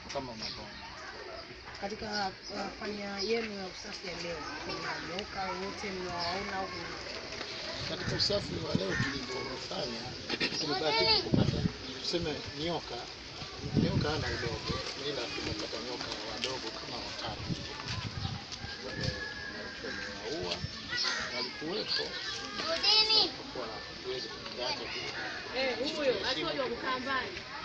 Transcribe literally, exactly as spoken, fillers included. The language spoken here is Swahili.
kama unavyoona. Katika uh, fanya yenu ya usafi ya leo, kuna nyoka wote mnawaona au katika usafi wa leo tulipofanya tulibahatika kupata tuseme nyoka nyoka ana udogo, ila tumepata nyoka wadogo kama watatu wale wanaoua walikuwepo kwa tuweze kukata eh huyo asojo mkambani